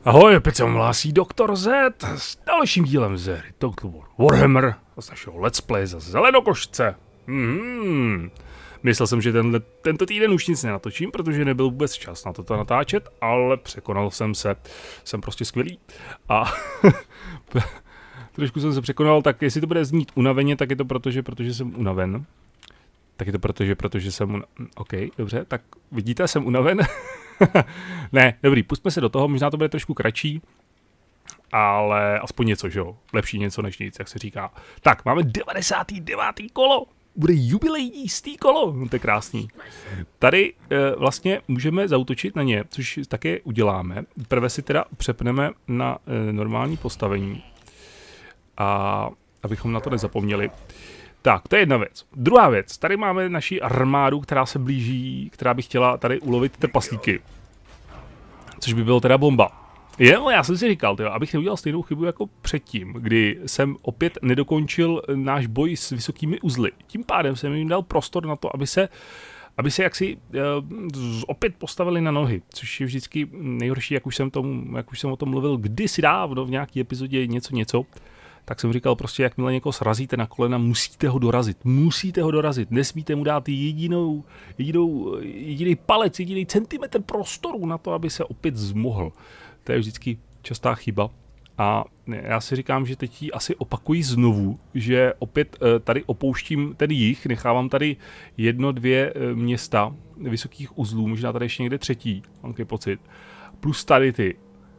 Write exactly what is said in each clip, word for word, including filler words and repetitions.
Ahoj, opět se vám hlásí doktor Z s dalším dílem ze hry Total War Warhammer a z našeho Let's Play za Zelenokošce. Mm-hmm. Myslel jsem, že tenhle, tento týden už nic nenatočím, protože nebyl vůbec čas na toto natáčet, ale překonal jsem se. Jsem prostě skvělý. A trošku jsem se překonal, tak jestli to bude znít unaveně, tak je to protože, protože jsem unaven. Tak je to protože, protože jsem unaven. OK, dobře, tak vidíte, jsem unaven. Ne, dobrý, pustme se do toho, možná to bude trošku kratší, ale aspoň něco, že jo, lepší něco než nic, jak se říká. Tak, máme devadesát devět kolo, bude jubilejní stý kolo, no to je krásný. Tady e, vlastně můžeme zaútočit na ně, což také uděláme. Prvé si teda přepneme na e, normální postavení, a abychom na to nezapomněli. Tak, to je jedna věc. Druhá věc, tady máme naši armádu, která se blíží, která by chtěla tady ulovit trpaslíky. Což by bylo teda bomba. Jo, já jsem si říkal, tyjo, abych neudělal stejnou chybu jako předtím, kdy jsem opět nedokončil náš boj s vysokými uzly. Tím pádem jsem jim dal prostor na to, aby se, aby se jaksi uh, opět postavili na nohy, což je vždycky nejhorší, jak už jsem, tomu, jak už jsem o tom mluvil kdysi dávno v nějaké epizodě něco něco. Tak jsem říkal prostě, jakmile někoho srazíte na kolena, musíte ho dorazit. Musíte ho dorazit. Nesmíte mu dát jedinou, jedinou, jediný palec, jediný centimetr prostoru na to, aby se opět zmohl. To je vždycky častá chyba. A já si říkám, že teď ji asi opakuji znovu, že opět tady opouštím ten jih, nechávám tady jedno, dvě města vysokých uzlů, možná tady ještě někde třetí, mám takový pocit. Plus tady ty.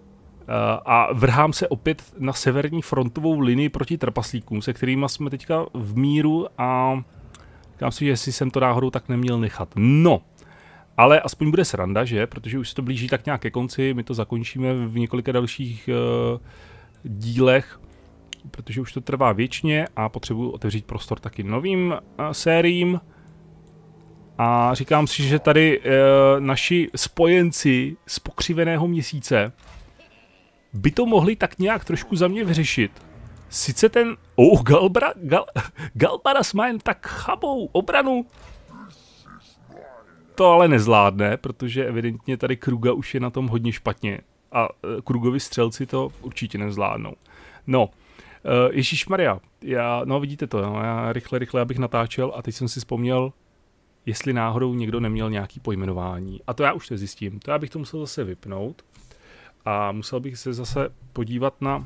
A vrhám se opět na severní frontovou linii proti trpaslíkům, se kterými jsme teďka v míru a říkám si, že jestli jsem to náhodou tak neměl nechat. No, ale aspoň bude sranda, že? Protože už se to blíží tak nějak ke konci, my to zakončíme v několika dalších uh, dílech, protože už to trvá věčně a potřebuji otevřít prostor taky novým uh, sériím. A říkám si, že tady uh, naši spojenci z pokřiveného měsíce by to mohli tak nějak trošku za mě vyřešit. Sice ten... Oh, Galbra... Gal, Galbaras má jen tak chabou obranu. To ale nezvládne, protože evidentně tady Kruga už je na tom hodně špatně. A Krugovi střelci to určitě nezvládnou. No, uh, ježišmarja, já... No, vidíte to, no, já rychle, rychle abych natáčel a teď jsem si vzpomněl, jestli náhodou někdo neměl nějaký pojmenování. A to já už nezjistím. To já bych to musel zase vypnout. A musel bych se zase podívat na, uh,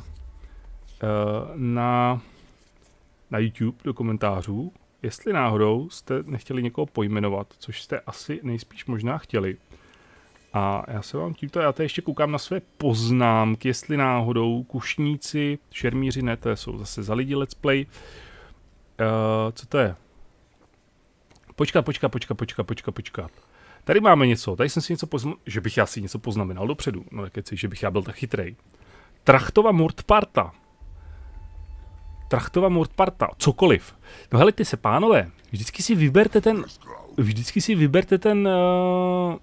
na, na YouTube do komentářů, jestli náhodou jste nechtěli někoho pojmenovat, což jste asi nejspíš možná chtěli. A já se vám tímto, já tady ještě koukám na své poznámky, jestli náhodou kušníci, šermíři, ne, to jsou zase za lidi let's play. Uh, co to je? Počkat, počkat, počkat, počkat, počkat, počkat. Tady máme něco, tady jsem si něco poznamenal, že bych já si něco poznamenal dopředu, no keci, že bych já byl tak chytrej. Trachtova Mordparta. Trachtova Mordparta, cokoliv. No helejte se, pánové, vždycky si vyberte ten, vždycky si vyberte ten, uh,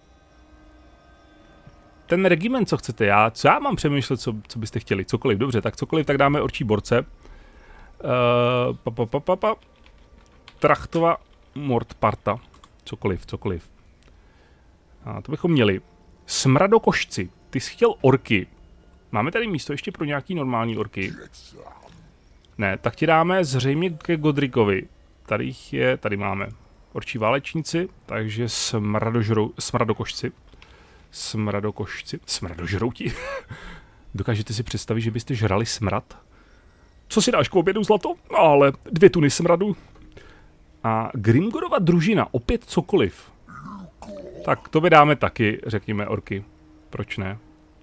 ten regiment, co chcete. Já, co já mám přemýšlet, co, co byste chtěli, cokoliv, dobře, tak cokoliv, tak dáme orčí borce. Uh, pa, pa, pa, pa, pa. Trachtova Mordparta, cokoliv, cokoliv. A to bychom měli. Smradokošci. Ty jsi chtěl orky. Máme tady místo ještě pro nějaký normální orky? Ne, tak ti dáme zřejmě ke Godrikovi. Tady jich je, tady máme orčí válečníci, takže smradožrou, smradokošci. Smradokošci. Smradožrouti. Dokážete si představit, že byste žrali smrad? Co si dáš k obědu, zlato? Ale dvě tuny smradu. A Grimgorova družina, opět cokoliv. Tak to vydáme taky, řekněme, orky. Proč ne?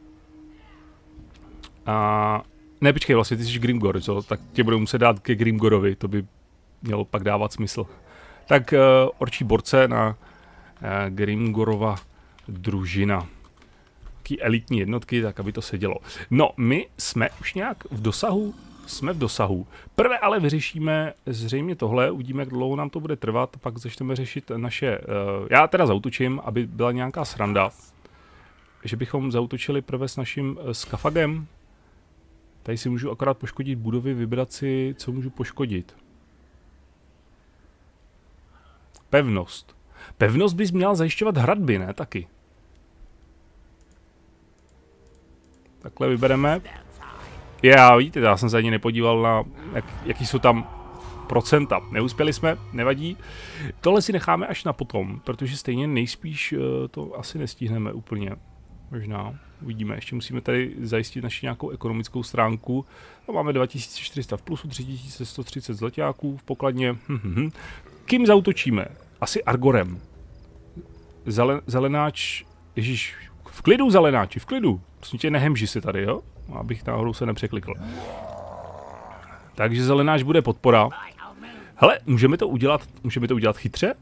A... Ne, počkej, vlastně ty jsi Grimgor, co? Tak tě budou muset dát ke Grimgorovi, to by mělo pak dávat smysl. Tak uh, orčí borce na uh, Grimgorova družina. Taký elitní jednotky, tak aby to sedělo. No, my jsme už nějak v dosahu, jsme v dosahu. Prvé ale vyřešíme zřejmě tohle, uvidíme, jak dlouho nám to bude trvat, pak začneme řešit naše... Uh, já teda zautočím, aby byla nějaká sranda, že bychom zautočili prvé s naším uh, skafagem. Tady si můžu akorát poškodit budovy, vybrat si, co můžu poškodit. Pevnost. Pevnost bys měl zajišťovat hradby, ne? Taky. Takhle vybereme. Já, vidíte, já jsem se ani nepodíval na, jak, jaký jsou tam procenta. Neuspěli jsme, nevadí. Tohle si necháme až na potom, protože stejně nejspíš to asi nestihneme úplně. Možná, uvidíme. Ještě musíme tady zajistit naši nějakou ekonomickou stránku. No, máme dva tisíce čtyři sta v plusu, tři tisíce sto třicet zlaťáků v pokladně. Hm, Kým zautočíme? Asi Argorem. Zelen, zelenáč, ježíš, v klidu zelenáči, v klidu. Prostě tě nehemži si tady, jo? Abych náhodou se nepřeklikl. Takže zelenáč bude podpora. Hele, můžeme to udělat, můžeme to udělat chytře?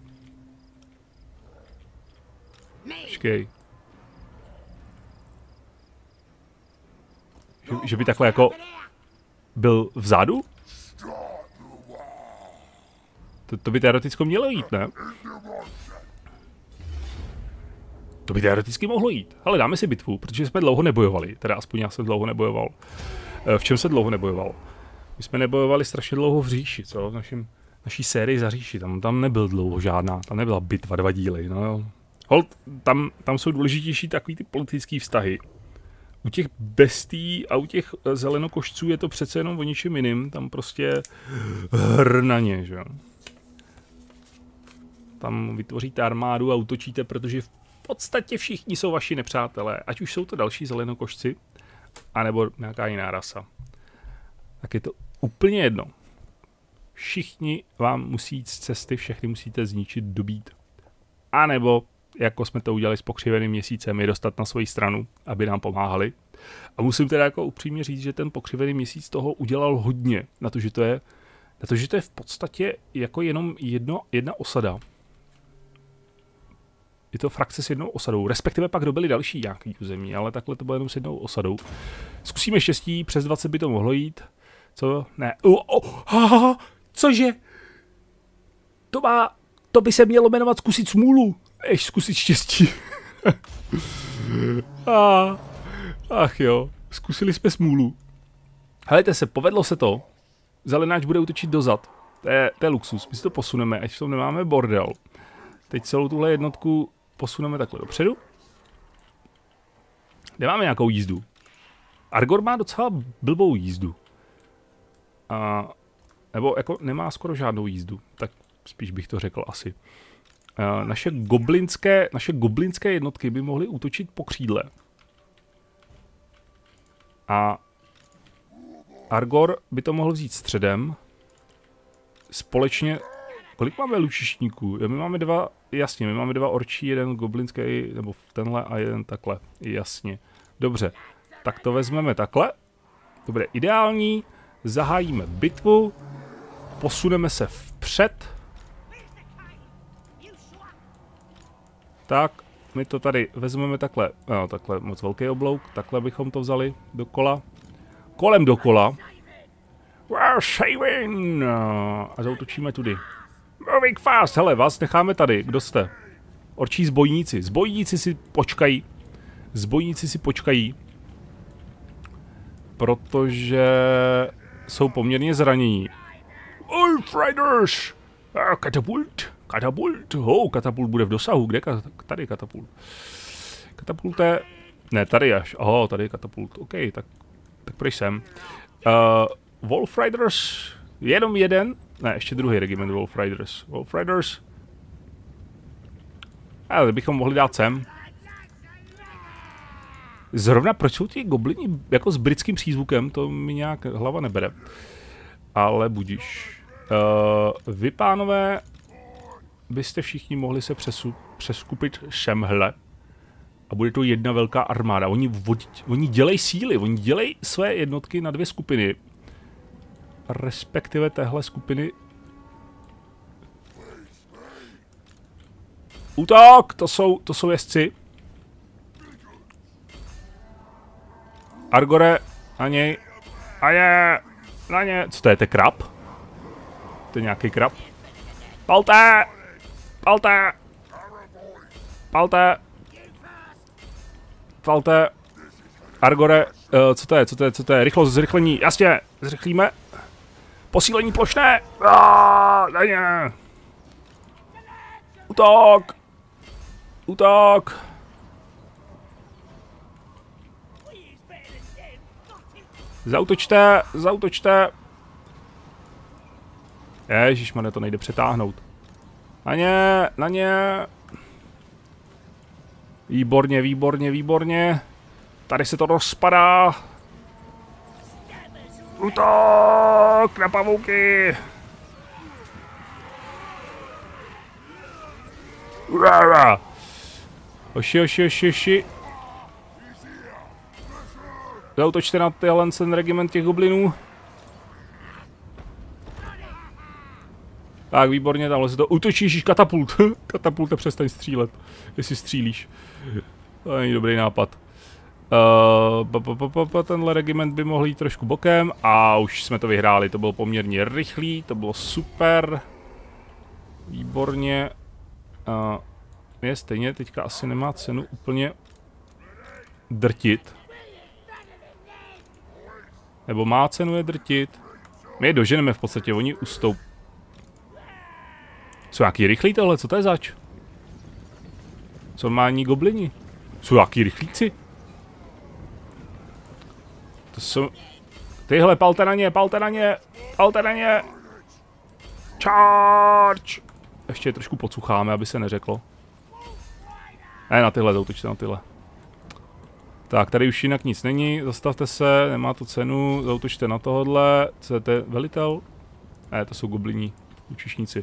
Počkej. Že, že by takhle jako byl vzadu? To, to by teoreticky mělo jít, ne? To by teoreticky mohlo jít. Ale dáme si bitvu, protože jsme dlouho nebojovali. Teda aspoň já jsem dlouho nebojoval. V čem se dlouho nebojoval? My jsme nebojovali strašně dlouho v říši, co? V našem, naší sérii za říši. Tam, tam nebyl dlouho žádná. Tam nebyla bitva dva díly. No jo. Hold, tam, tam jsou důležitější takový ty politické vztahy. U těch bestí a u těch zelenokošců je to přece jenom o ničem jiným. Tam prostě hr na ně, že jo. Tam vytvoříte armádu a útočíte, protože v podstatě všichni jsou vaši nepřátelé. Ať už jsou to další zelenokošci, anebo nějaká jiná rasa. Tak je to úplně jedno. Všichni vám musí jít z cesty, všechny musíte zničit, dobít. A nebo, jako jsme to udělali s pokřiveným měsícem, je dostat na svoji stranu, aby nám pomáhali. A musím teda jako upřímně říct, že ten pokřivený měsíc toho udělal hodně. Na to, že to je, na to, že to je v podstatě jako jenom jedno, jedna osada. Je to frakce s jednou osadou, respektive pak dobili další nějaký území, ale takhle to bylo jenom s jednou osadou. Zkusíme štěstí, přes dvacet by to mohlo jít. Co? Ne. Oh, oh, ha, ha, cože? To má, to by se mělo jmenovat zkusit smůlu, než zkusit štěstí. ah, ach jo, zkusili jsme smůlu. Helejte se, povedlo se to. Zelenáč bude útočit dozad. To je, to je luxus, my si to posuneme, ať v tom nemáme bordel. Teď celou tuhle jednotku posuneme takhle dopředu. Kde máme nějakou jízdu? Argor má docela blbou jízdu. A, nebo jako nemá skoro žádnou jízdu. Tak spíš bych to řekl asi. A, naše goblinské, naše goblinské jednotky by mohly útočit po křídle. A Argor by to mohl vzít středem. Společně... Kolik máme lučišníků? My máme dva, jasně, my máme dva orčí, jeden goblinský, nebo tenhle a jeden takhle, jasně. Dobře, tak to vezmeme takhle. To bude ideální, zahájíme bitvu, posuneme se vpřed. Tak, my to tady vezmeme takhle, no, takhle moc velký oblouk, takhle bychom to vzali dokola. Kolem dokola. A zautočíme tudy. Moving fast, hele, vás necháme tady, kdo jste? Orčí zbojníci, zbojníci si počkají, zbojníci si počkají, protože jsou poměrně zranění. Wolf Riders! Katapult, katapult, oh, katapult bude v dosahu, kde tady katapult? Katapult je, ne, tady až, oh, tady je katapult, ok, tak, tak pryč sem. Uh, Wolf Riders, jenom jeden, ne, ještě druhý regiment Wolf Riders. Wolf Riders. Ale bychom mohli dát sem. Zrovna proč jsou ty goblini jako s britským přízvukem, to mi nějak hlava nebere. Ale budíš. Uh, vy, pánové, byste všichni mohli se přesu, přeskupit semhle. A bude to jedna velká armáda. Oni, oni dělají síly, oni dělají své jednotky na dvě skupiny. Respektive téhle skupiny. Útok! To jsou, to jsou jezdci. Argore, na něj. A je, na ně. Co to je, to je krab? To je nějaký krab. Palte! Palte! Palte! Palte! Argore, uh, co to je, co to je, co to je? Rychlost, zrychlení, jasně, zrychlíme. Posílení plošné! Aaaa, na ně! Útok! Útok! Zautočte, zautočte. Ježišmane, to nejde přetáhnout. Na ně, na ně. Výborně, výborně, výborně. Tady se to rozpadá. Útok na pavouky. Urara. Oši, oši, oši, oši. Zautočte na tyhle ten regiment těch goblinů. Tak, výborně, tamhle se to útočíš, katapult. Katapult, přestaň střílet, jestli střílíš. To není dobrý nápad. Uh, tenhle regiment by mohl jít trošku bokem a už jsme to vyhráli, to bylo poměrně rychlý, to bylo super. Výborně. Uh, je stejně, teďka asi nemá cenu úplně drtit. Nebo má cenu je drtit. My je doženeme v podstatě, oni ustoup. Jsou jaký rychlí tohle, co to je zač? Co normální goblini? Jsou jaký rychlíci? To jsou... Tyhle, palte na ně, palte na ně, palte na ně. Charge! Ještě je trošku pocucháme, aby se neřeklo. Ne, na tyhle, zautočte na tyhle. Tak, tady už jinak nic není, zastavte se, nemá to cenu, zautočte na tohodle. Co to je, velitel? Ne, to jsou gobliní, účišníci.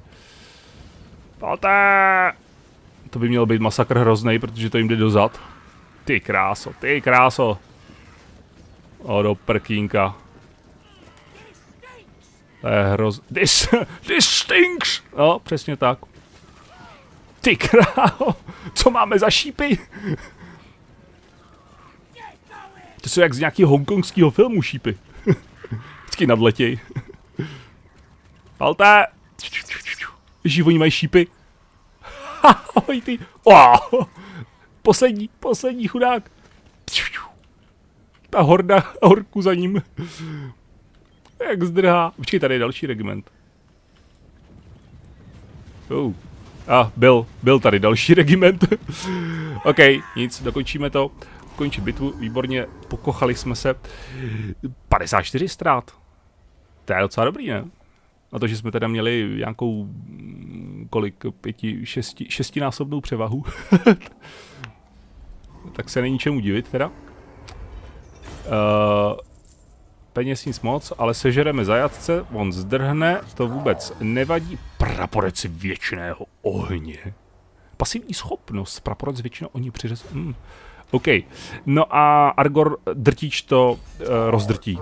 Palte! To by měl být masakr hrozný, protože to jim jde dozad. Ty kráso, ty kráso. O, do prkínka. To je hroz... This, this stinks! No, přesně tak. Ty kráso, co máme za šípy? To jsou jak z nějakého hongkongského filmu šípy. Vždycky nadletěj. Palte! Ježí, oni mají šípy. Ahoj ty. Oh, poslední, poslední chudák. Ta horda, horku za ním. Jak zdrhá. Počkej, tady je další regiment. Oh. A, ah, byl, byl tady další regiment. OK, nic, dokončíme to. Končit bitvu, výborně, pokochali jsme se. padesát čtyři ztrát. To je docela dobrý, ne? A to, že jsme teda měli nějakou, kolik, pěti, šesti, šestinásobnou převahu. Tak se není čemu divit teda. Uh, peněz nic moc, ale sežereme zajatce, on zdrhne, to vůbec nevadí. Praporec věčného ohně. Pasivní schopnost, praporec věčného ohně přiřez... Hmm. OK, no a Argor drtíč to uh, rozdrtí.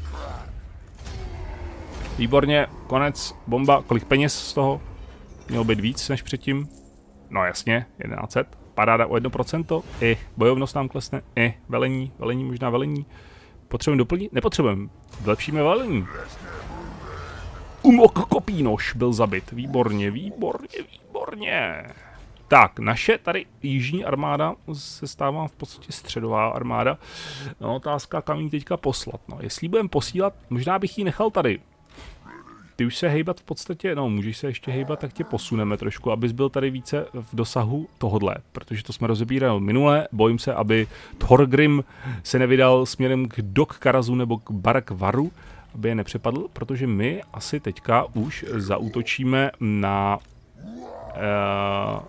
Výborně, konec, bomba, kolik peněz z toho? Mělo být víc než předtím? No jasně, jedenáct set, paráda o jedno procento, i bojovnost nám klesne, i velení, velení, možná velení. Potřebujeme doplnit? Nepotřebujeme, vylepšíme velení. Umok Kopínoš byl zabit, výborně, výborně, výborně. Tak, naše tady jižní armáda se stává v podstatě středová armáda. No, otázka, kam jí teďka poslat. No, jestli budeme posílat, možná bych ji nechal tady. Ty už se hejbat v podstatě, no, můžeš se ještě hejbat, tak tě posuneme trošku, abys byl tady více v dosahu tohodle, protože to jsme rozebírali minule. Bojím se, aby Thorgrim se nevydal směrem k Dok Karazu nebo k Barak Varu, aby je nepřepadl, protože my asi teďka už zaútočíme na... Uh,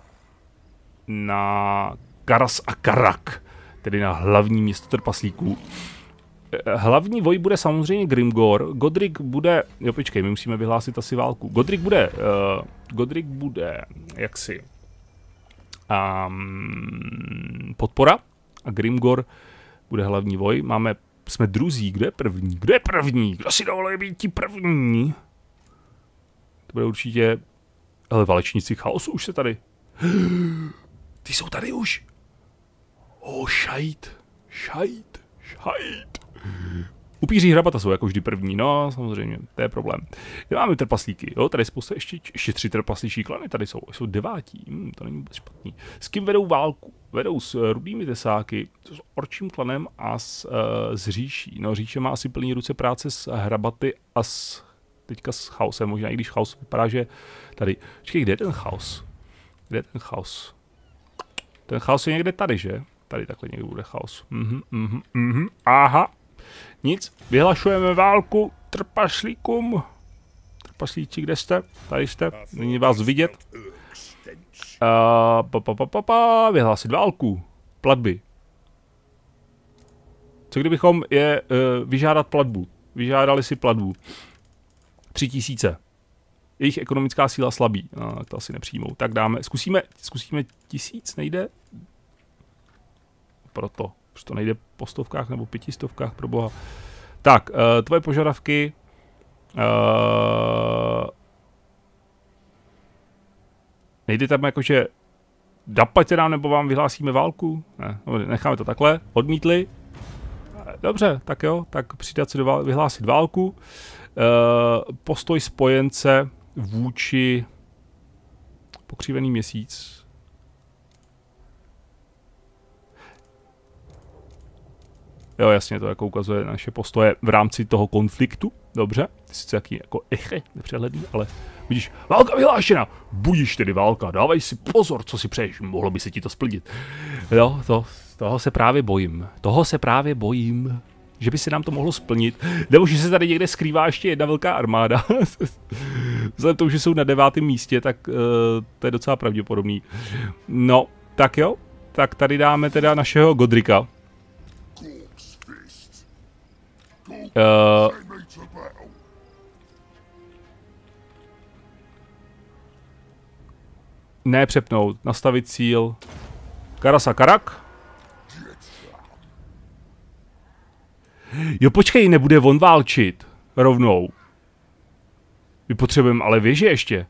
na Karas a Karak, tedy na hlavní město trpaslíků. Hlavní voj bude samozřejmě Grimgor, Godric bude, jo počkej, my musíme vyhlásit asi válku. Godric bude, uh, Godric bude, jaksi, um, podpora a Grimgor bude hlavní voj. Máme, jsme druzí, kdo je první? Kdo je první? Kdo si dovoluje být ti první? To bude určitě, ale valečníci chaosu už se tady. Ty jsou tady už. O, šajt, šajt, šajt. Upíří hrabata jsou jako vždy první, no samozřejmě, to je problém. Nemáme trpaslíky, jo, tady je spousta ještě, ještě tři trpaslíčí klany, tady jsou, jsou devátí, hm, to není vůbec špatný. S kým vedou válku? Vedou s rudými tesáky, s orčím klanem a s, uh, s říší. No, říše má asi plný ruce práce s hrabaty a s, teďka s chaosem, možná i když chaos vypadá, že tady. Počkej, kde je ten chaos? Kde je ten chaos? Ten chaos je někde tady, že? Tady takhle někde bude chaos. Mhm, mhm, mhm, aha. Nic, vyhlašujeme válku trpaslíkům. Trpaslíci, kde jste? Tady jste, není vás vidět. Uh, pa, pa, pa, pa, pa, vyhlásit válku. Platby. Co kdybychom je uh, vyžádat platbu? Vyžádali si platbu. Tři tisíce. Jejich ekonomická síla slabý. No, tak to asi nepřijmou. Tak dáme, zkusíme, zkusíme tisíc, nejde? Proto. Už to nejde po stovkách nebo pětistovkách, pro boha. Tak, uh, tvoje požadavky. Uh, nejde tam jakože napaďte nám, nebo vám vyhlásíme válku? Ne, necháme to takhle. Odmítli. Dobře, tak jo, tak přidat si do vál vyhlásit válku. Uh, postoj spojence vůči pokřivený měsíc. Jo, jasně, to jako ukazuje naše postoje v rámci toho konfliktu. Dobře, sice jaký jako eche, nepřehledný, ale vidíš, válka vyhlášena, budíš tedy válka, dávej si pozor, co si přeješ, mohlo by se ti to splnit. Jo, to, toho se právě bojím, toho se právě bojím, že by se nám to mohlo splnit, nebo že se tady někde skrývá ještě jedna velká armáda. Vzhledem k tomu, že jsou na devátém místě, tak uh, to je docela pravděpodobný. No, tak jo, tak tady dáme teda našeho Godrika. Uh, ne přepnout, nastavit cíl. Karasa Karak. Jo, počkej, nebude on válčit rovnou. My potřebujeme ale věže ještě.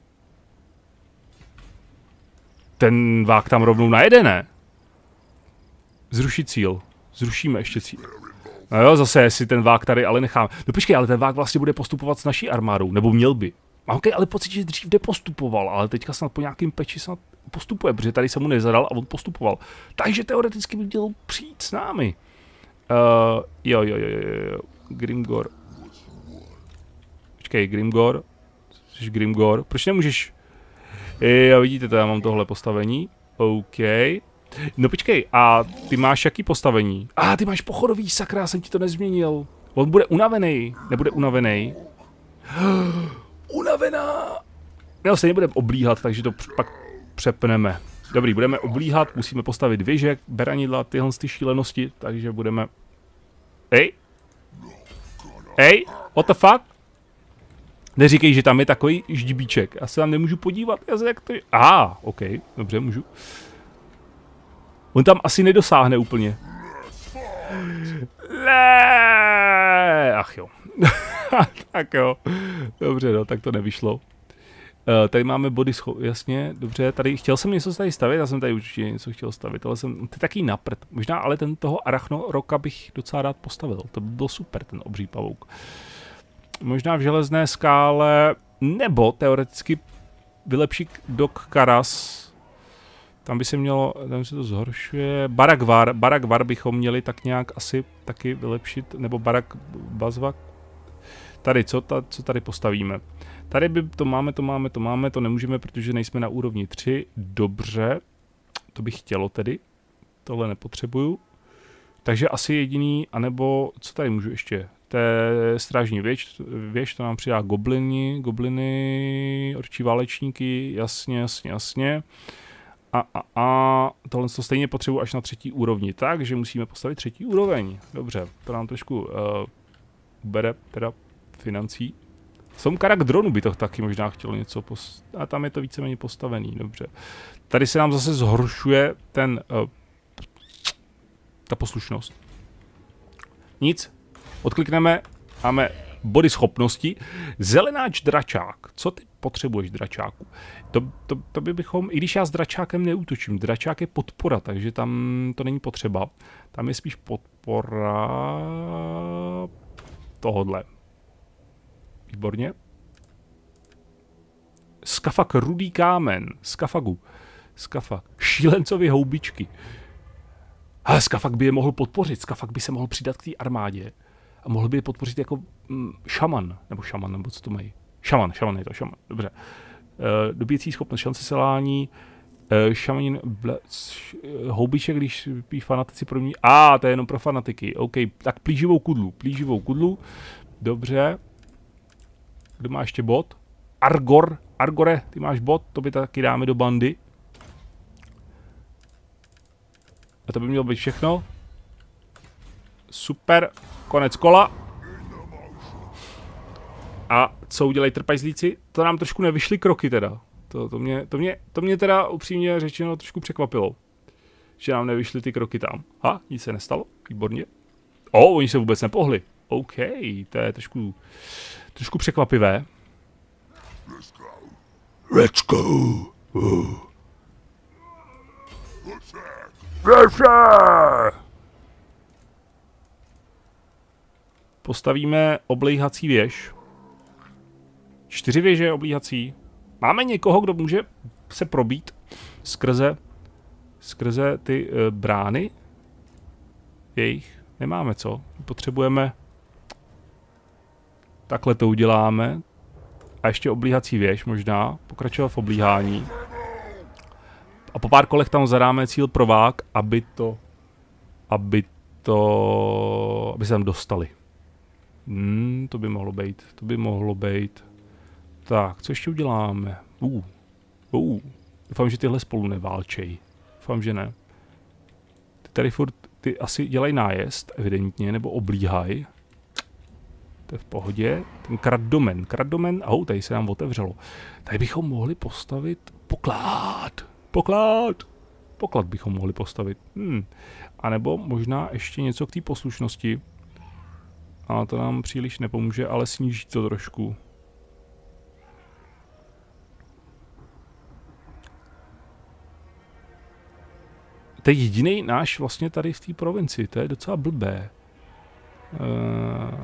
Ten vák tam rovnou najede, ne? Zrušit cíl. Zrušíme ještě cíl. No jo, zase, jestli ten vák tady ale necháme. No počkej, ale ten vák vlastně bude postupovat s naší armádou, nebo měl by. Mám okay, ale pocit, že dřív nepostupoval, ale teďka snad po nějakým peči snad postupuje, protože tady se mu nezadal a on postupoval. Takže teoreticky by měl přijít s námi. Uh, jo, jo, jo, jo, jo, Grimgor. Počkej, Grimgor. Jsi Grimgor. Proč nemůžeš? Jo, vidíte, to já mám tohle postavení. OK. No počkej, a ty máš jaký postavení? A ah, ty máš pochodový, sakra, já jsem ti to nezměnil. On bude unavený, nebude unavený. Unavená! No, se nebudeme oblíhat, takže to pak přepneme. Dobrý, budeme oblíhat, musíme postavit věže, beranidla, tyhle ty šílenosti, takže budeme... Ej! Ej! What the fuck? Neříkej, že tam je takový ždibíček. Já se tam nemůžu podívat, já se jak to... Aha, OK, dobře, můžu. On tam asi nedosáhne úplně. Ne, ach jo. Tak jo. Dobře, no, tak to nevyšlo. Uh, tady máme body scho... Jasně, dobře, tady chtěl jsem něco tady stavit, já jsem tady určitě něco chtěl stavit, ale jsem, to je taky napřed. Možná ale ten toho Arachnoroka bych docela rád postavil, to by byl super, ten obří pavouk. Možná v železné skále, nebo teoreticky vylepšit Dok Karas. Tam by se mělo, tam se to zhoršuje, Barakvar, Barakvar bychom měli tak nějak asi taky vylepšit, nebo Barak Bazvak. Tady, co, ta, co tady postavíme? Tady by to máme, to máme, to máme, to nemůžeme, protože nejsme na úrovni tři. Dobře, to bych chtělo tedy. Tohle nepotřebuju. Takže asi jediný, anebo, co tady můžu ještě? To je strážní věž, věž, to nám přidá gobliny, gobliny, orčí válečníky, jasně, jasně, jasně. A, a, a tohle to stejně potřebuji až na třetí úrovni, takže musíme postavit třetí úroveň. Dobře, to nám trošku uh, bere teda financí. Som Karak dronu by to taky možná chtělo něco postavit. A tam je to víceméně postavený, dobře. Tady se nám zase zhoršuje ten, uh, ta poslušnost. Nic, odklikneme, máme body schopnosti. Zelenáč dračák. Co ty potřebuješ, dračáku? To, to, to by bychom, i když já s dračákem neútočím, dračák je podpora, takže tam to není potřeba. Tam je spíš podpora tohodle. Výborně. Skafak rudý kámen. Skafagu. Skafak. Šílencovi houbičky. Ale Skafak by je mohl podpořit. Skafak by se mohl přidat k té armádě. A mohl by je podpořit jako mm, šaman. Nebo šaman, nebo co to mají. Šaman, šaman je to, šaman. Dobře. E, dobíjecí schopnost, šance selání. Uh, šamanin, ble, š, houbiček, když pí fanatici pro mě. A, ah, to je jenom pro fanatiky. OK, tak plíživou kudlu, plíživou kudlu. Dobře. Kdo má ještě bod? Argor, Argore, ty máš bod, to by taky dáme do bandy. A to by mělo být všechno. Super, konec kola. A co udělají trpajzlíci? To nám trošku nevyšly kroky teda. To, to, mě, to, mě, to mě teda upřímně řečeno trošku překvapilo. Že nám nevyšly ty kroky tam. Ha, nic se nestalo, výborně. O, oni se vůbec nepohli. OK, to je trošku, trošku překvapivé. Let's go. Uh. Postavíme oblíhací věž. Čtyři věže oblíhací. Máme někoho, kdo může se probít skrze, skrze ty uh, brány? Jejich? Nemáme co. Potřebujeme... Takhle to uděláme. A ještě oblíhací věž možná. Pokračovat v oblíhání. A po pár kolech tam zadáme cíl provák, aby to... Aby to... Aby se tam dostali. Hmm, to by mohlo být. To by mohlo být. Tak, co ještě uděláme? Uh. Uh. Doufám, že tyhle spolu neválčej. Doufám, že ne. Ty tady furt... Ty asi dělají nájezd, evidentně, nebo oblíhají. To je v pohodě. Ten kradomen. Kradomen, oh, tady se nám otevřelo. Tady bychom mohli postavit poklad. Poklad. Poklad bychom mohli postavit. Hmm. A nebo možná ještě něco k té poslušnosti. A to nám příliš nepomůže, ale sníží to trošku. To je jediný náš vlastně tady v té provincii. To je docela blbé. Uh,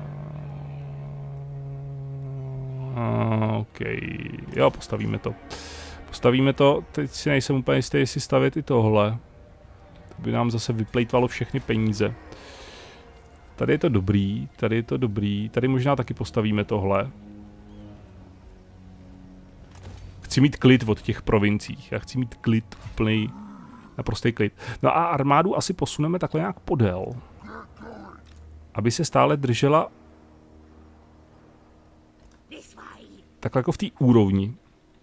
OK. Jo, postavíme to. Postavíme to. Teď si nejsem úplně jistý, jestli stavět i tohle. To by nám zase vyplejtvalo všechny peníze. Tady je to dobrý, tady je to dobrý. Tady možná taky postavíme tohle. Chci mít klid od těch provinciích. Já chci mít klid, úplný, naprostý klid. No a armádu asi posuneme takhle nějak podél. Aby se stále držela takhle jako v té úrovni.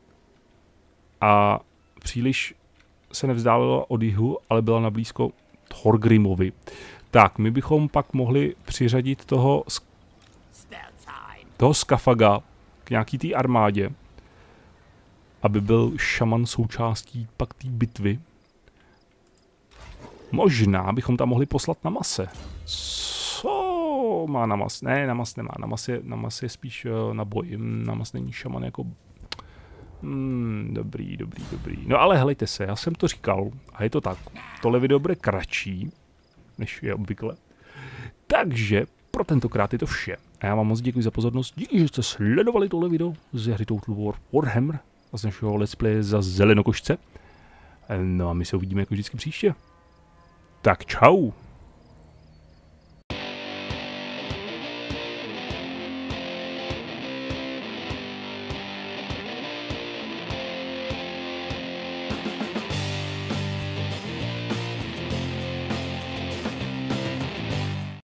A příliš se nevzdálila od jihu, ale byla na blízko Thorgrimovi. Tak, my bychom pak mohli přiřadit toho, toho Skafaga k nějaký té armádě, aby byl šaman součástí pak té bitvy. Možná bychom tam mohli poslat Namase. Co má Namas? Ne, Namas nemá. Namas je, Namas je spíš uh, na boj. Namas není šaman jako... Hmm, dobrý, dobrý, dobrý. No ale helejte se, já jsem to říkal a je to tak. Tohle video bude kratší, než je obvykle. Takže pro tentokrát je to vše. A já vám moc děkuji za pozornost. Díky, že jste sledovali tohle video z hry Total War Warhammer a z našeho let's play za zelenokošce. No a my se uvidíme jako vždycky příště. Tak čau.